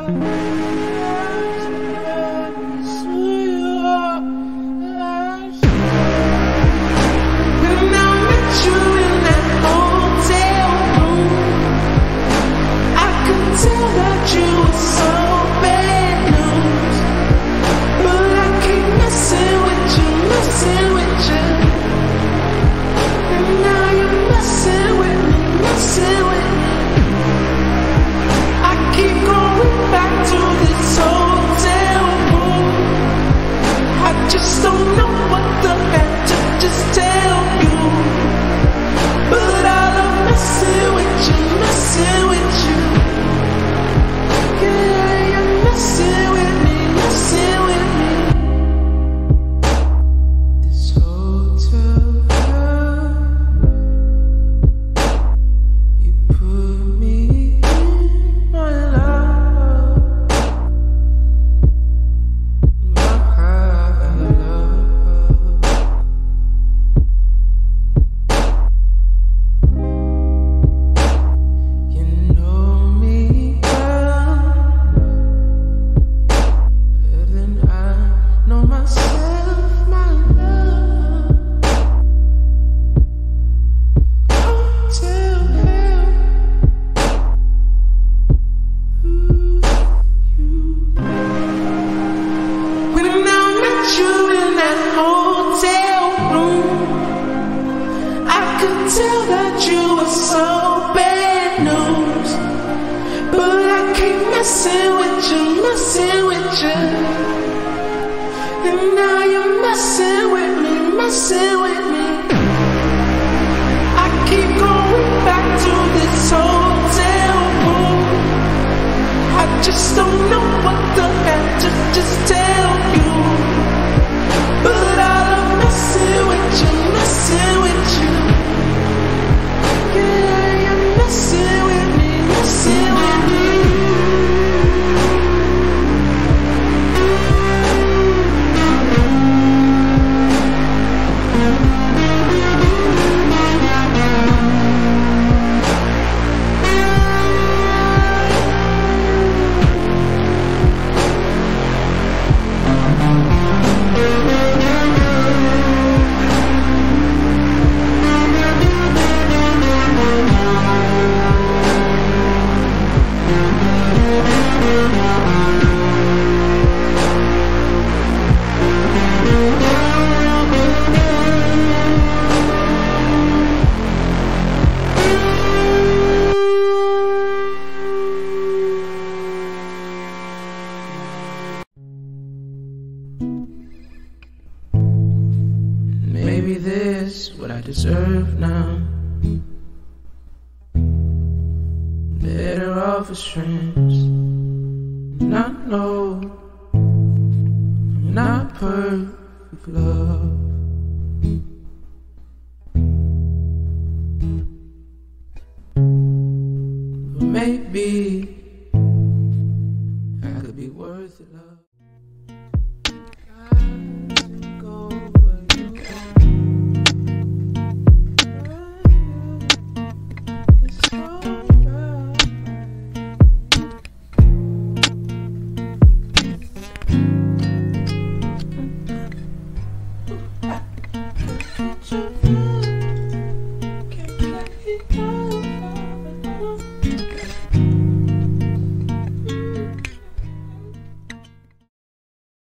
Tell that you were so bad news, but I keep messing with you, and now you're messing with me. I keep going back to this hotel room. I just don't know what the heck to just tell you, but I love messing with you. Messing with me. Maybe this what I deserve now. Better off as friends. And I know I'm not perfect, love. But maybe I could be worth it, love.